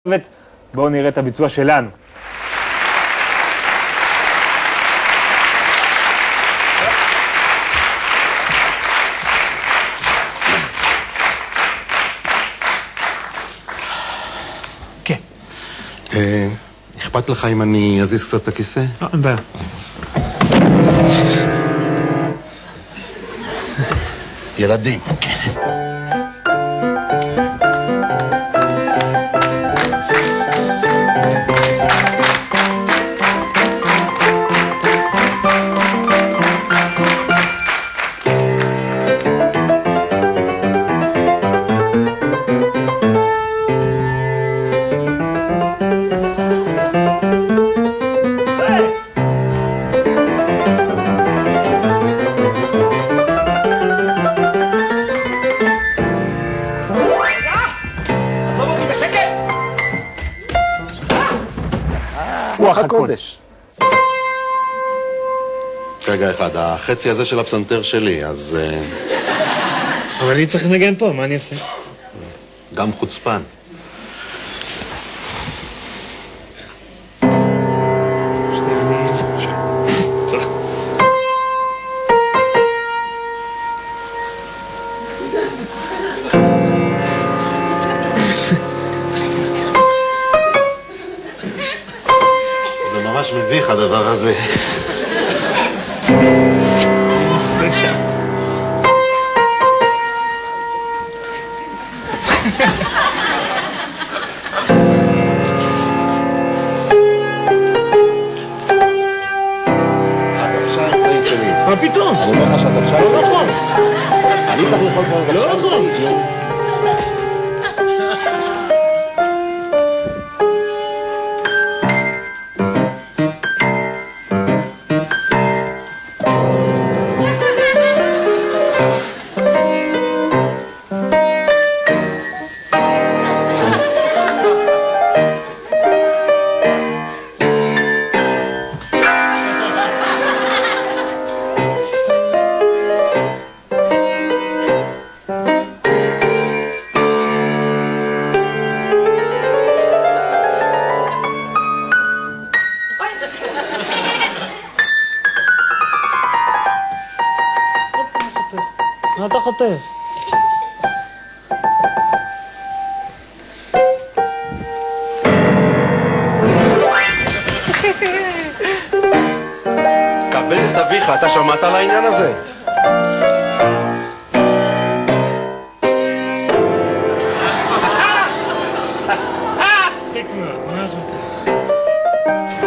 בואו נראה את הביצוע שלנו. כן. אכפת לך אם אני אזיז קצת את הכיסא? אין בעיה. ילדים, כן. רוח הקודש. רגע אחד, החצי הזה של הפסנתר שלי, אז... אבל אני צריך לנגן פה, מה אני אעשה? גם חוצפן. זה ממש מביך הדבר הזה. הדוושה האמצעית שלי. מה פתאום? אני אומר לך שהדוושה האמצעית לא נכון. שלי. אני צריך ללחוץ כבר לא הדוושה נכון. האמצעית. מה אתה חוטף? כבד את אביך, אתה שמעת על העניין הזה? צחיק מאוד, ממש מצחיק.